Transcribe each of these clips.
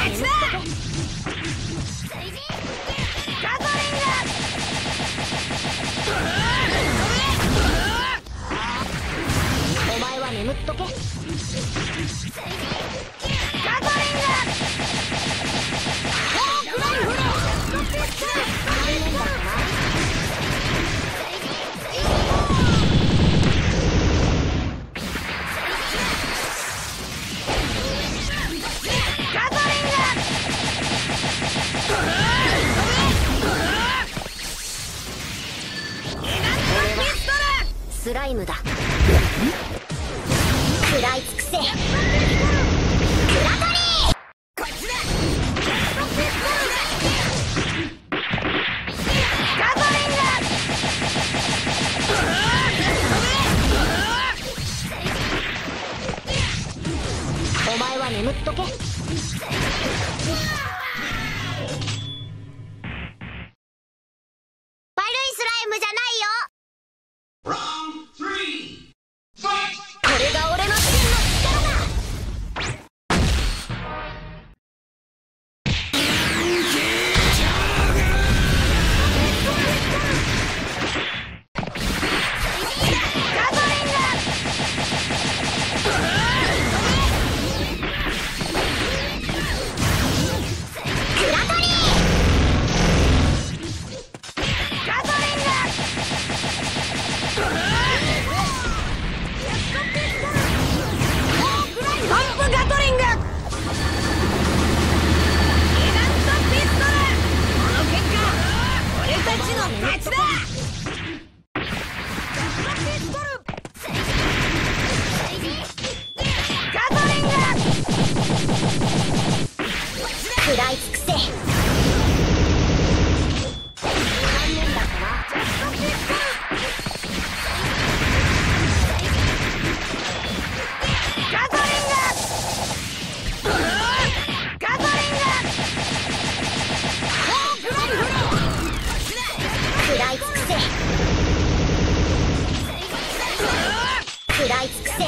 眠っとけ。スライムだ。食らい尽くせ。クラトリー。こっちだ。ガトリング。お前は眠っとけ。悪いスライムじゃないよ。これが俺の真の力だ。食らい尽くせ。食らい尽くせ。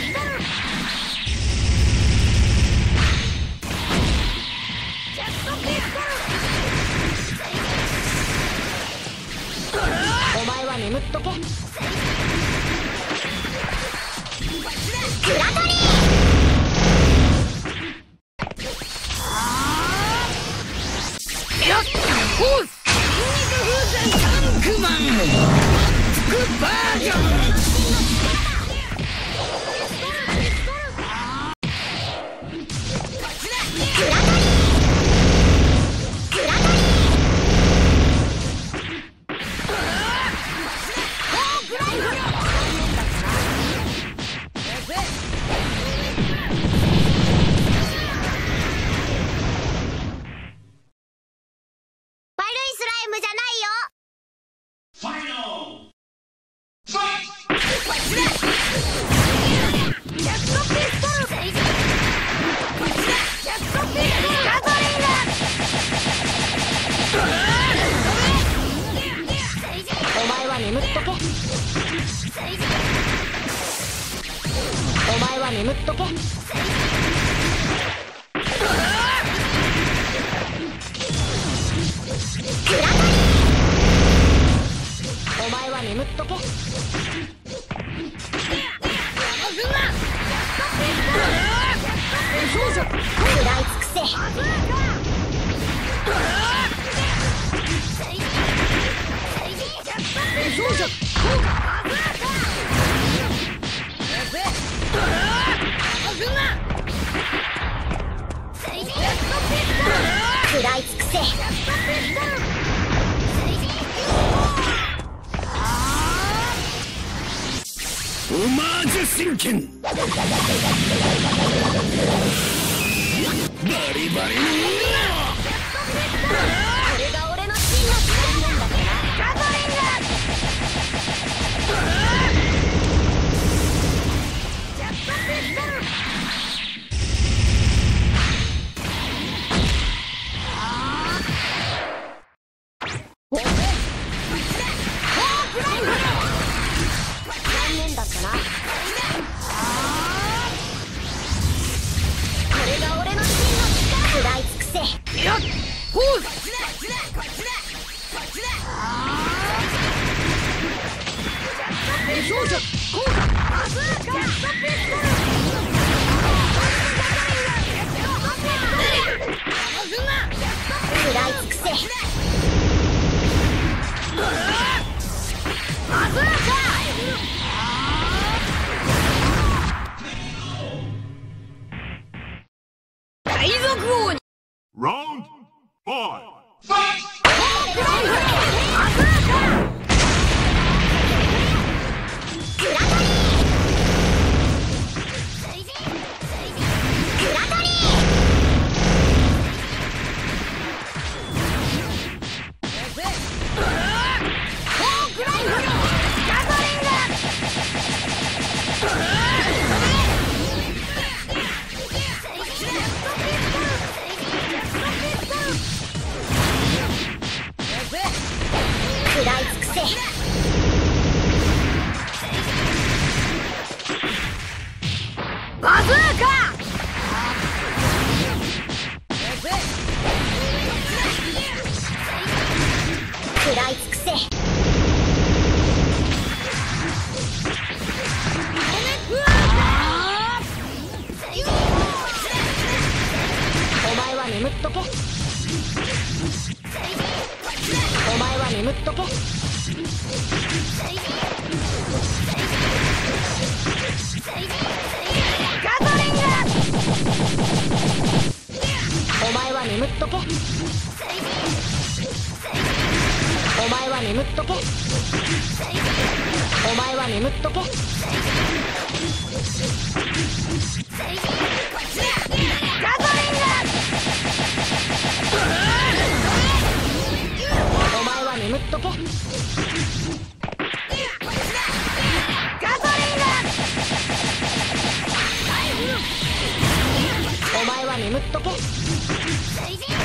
お前は眠っとけ。クラトリー。よっホース筋肉風船タンクマン副バージョン。眠っとけ。お前は眠っとけ。お前は眠っとけ。食らい尽くせ。食らい尽くせ。オマージュ神剣。バリバリの女。これが俺の真の力なんだから。ガトリング。ジャットピストル。食らい獄王に。 Round 5. 食らい尽くせ。バズーカ。食らい尽くせ。お前は眠っとけ。お前は眠っとけ。ガトリング。お前は眠っとけ。お前は眠っとけ。お前は眠っとけ。ガトリング。お前は眠っとけ。ガトリング。お前は眠っとけ。